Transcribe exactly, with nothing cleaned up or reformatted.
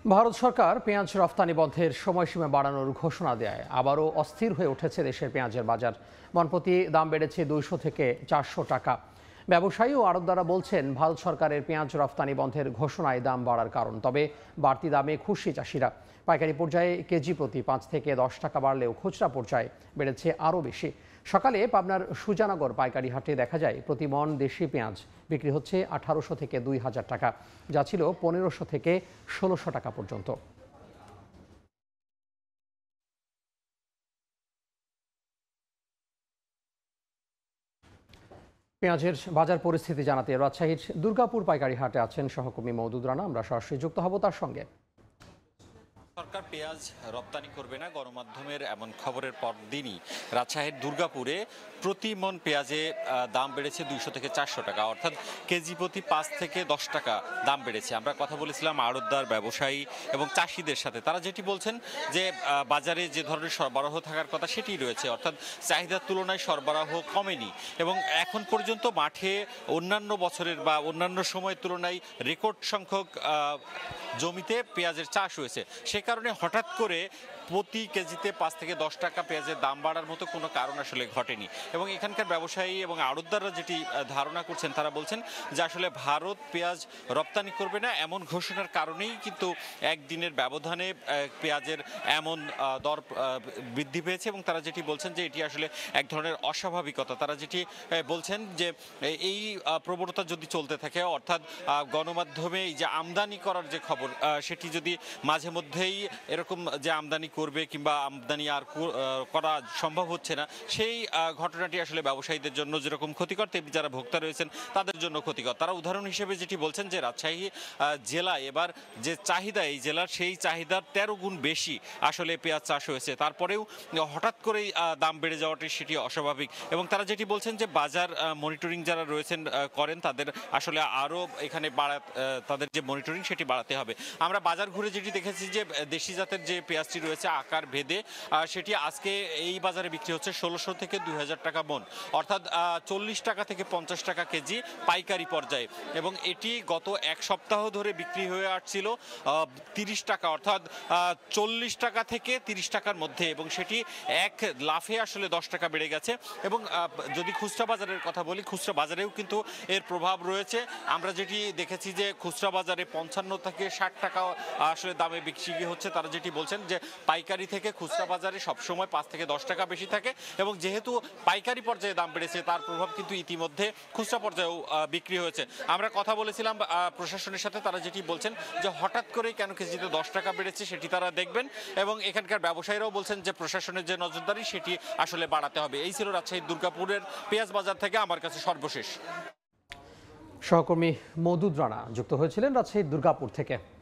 ভারত সরকার পেঁয়াজ রফতানি বন্ধের সময়সীমা বাড়ানোর ঘোষণা দেয় আবারও অস্থির হয়ে উঠেছে দেশের পেঁয়াজের বাজার। মনপ্রতি দাম বেড়েছে দুইশো থেকে চারশো টাকা। ব্যবসায়ী ও আড়তদাররা বলছেন ভারত সরকারের পেঁয়াজ রফতানি বন্ধের ঘোষণায় দাম বাড়ার কারণ, তবে বাড়তি দামে খুশি চাষিরা। পাইকারি পর্যায়ে কেজি প্রতি পাঁচ থেকে দশ টাকা বাড়লেও খুচরা পর্যায়ে বেড়েছে আরও বেশি। সকালে পাবনার সুজানগর পাইকারি হাটে দেখা যায় প্রতি মন দেশি পেঁয়াজ বিক্রি হচ্ছে আঠারোশো থেকে দুই হাজার টাকা, যা ছিল পনেরোশো থেকে ষোলোশো টাকা পর্যন্ত। পেঁয়াজের বাজার পরিস্থিতি জানাতে রাজশাহীর দুর্গাপুর পাইকারি হাটে আছেন সহকর্মী মওদুদ রানা। আমরা সরাসরি যুক্ত হব তার সঙ্গে। সরকার পেঁয়াজ রপ্তানি করবে না, গণমাধ্যমের এমন খবরের পর দিনই রাজশাহীর দুর্গাপুরে প্রতি মন পেঁয়াজে দাম বেড়েছে দুইশো থেকে চারশো টাকা, অর্থাৎ কেজি প্রতি পাঁচ থেকে দশ টাকা দাম বেড়েছে। আমরা কথা বলেছিলাম আড়তদার, ব্যবসায়ী এবং চাষিদের সাথে। তারা যেটি বলছেন যে বাজারে যে ধরনের সরবরাহ থাকার কথা সেটি রয়েছে, অর্থাৎ চাহিদার তুলনায় সরবরাহ কমেনি এবং এখন পর্যন্ত মাঠে অন্যান্য বছরের বা অন্যান্য সময়ের তুলনায় রেকর্ড সংখ্যক জমিতে পেঁয়াজের চাষ হয়েছে। সে কারণে হঠাৎ করে প্রতি কেজিতে পাঁচ থেকে দশ টাকা পেঁয়াজের দাম বাড়ার মতো কোনো কারণ আসলে ঘটেনি এবং এখানকার ব্যবসায়ী এবং আড়তদাররা যেটি ধারণা করছেন, তারা বলছেন যে আসলে ভারত পেঁয়াজ রপ্তানি করবে না এমন ঘোষণার কারণেই কিন্তু একদিনের ব্যবধানে পেঁয়াজের এমন দর বৃদ্ধি পেয়েছে এবং তারা যেটি বলছেন যে এটি আসলে এক ধরনের অস্বাভাবিকতা। তারা যেটি বলছেন যে এই প্রবণতা যদি চলতে থাকে, অর্থাৎ গণমাধ্যমে এই যে আমদানি করার যে খবর সেটি যদি মাঝে মধ্যেই এরকম যে আমদানি করবে কিংবা আমদানি আর করা সম্ভব হচ্ছে না, সেই ঘটনাটি আসলে ব্যবসায়ীদের জন্য যেরকম ক্ষতিকর, তেমনি যারা ভোক্তা রয়েছেন তাদের জন্য ক্ষতিকর। তারা উদাহরণ হিসেবে যেটি বলছেন যে রাজশাহী জেলায় এবার যে চাহিদা এই জেলার, সেই চাহিদার তেরো গুণ বেশি আসলে পেঁয়াজ চাষ হয়েছে, তারপরেও হঠাৎ করেই দাম বেড়ে যাওয়াটি সেটি অস্বাভাবিক। এবং তারা যেটি বলছেন যে বাজার মনিটরিং যারা রয়েছেন করেন তাদের আসলে আরও এখানে বাড়া তাদের যে মনিটরিং সেটি বাড়াতে হবে। আমরা বাজার ঘুরে যেটি দেখেছি যে দেশি জাতের যে পেঁয়াজটি রয়েছে আকার ভেদে সেটি আজকে এই বাজারে বিক্রি হচ্ছে ষোলোশো থেকে দুই হাজার টাকা মন, অর্থাৎ চল্লিশ টাকা থেকে পঞ্চাশ টাকা কেজি পাইকারি পর্যায়ে। এবং এটি গত এক সপ্তাহ ধরে বিক্রি হয়ে আসছিল তিরিশ টাকা, অর্থাৎ চল্লিশ টাকা থেকে তিরিশ টাকার মধ্যে, এবং সেটি এক লাফে আসলে দশ টাকা বেড়ে গেছে। এবং যদি খুচরা বাজারের কথা বলি, খুচরা বাজারেও কিন্তু এর প্রভাব রয়েছে। আমরা যেটি দেখেছি যে খুচরা বাজারে পঞ্চান্ন থেকে ষাট টাকা আসলে দামে বিক্রি হচ্ছে। তারা যেটি বলছেন যে পাইকারি থেকে খুচরা বাজারে সবসময় পাঁচ থেকে দশ টাকা বেশি থাকে এবং যেহেতু পাইকারি পর্যায়ে দাম বেড়েছে তার প্রভাব কিন্তু ইতিমধ্যে খুচরা পর্যায়েও বিক্রি হয়েছে। আমরা কথা বলেছিলাম প্রশাসনের সাথে, তারা যেটি বলছেন যে হঠাৎ করেই কেন কেজিতে দশ টাকা বেড়েছে সেটি তারা দেখবেন এবং এখানকার ব্যবসায়ীরাও বলছেন যে প্রশাসনের যে নজরদারি সেটি আসলে বাড়াতে হবে। এই ছিল রাজশাহীর দুর্গাপুরের পেঁয়াজ বাজার থেকে আমার কাছে সর্বশেষ। সহকর্মী মওদুদ রানা যুক্ত হয়েছিলেন রাজশাহীর দুর্গাপুর থেকে।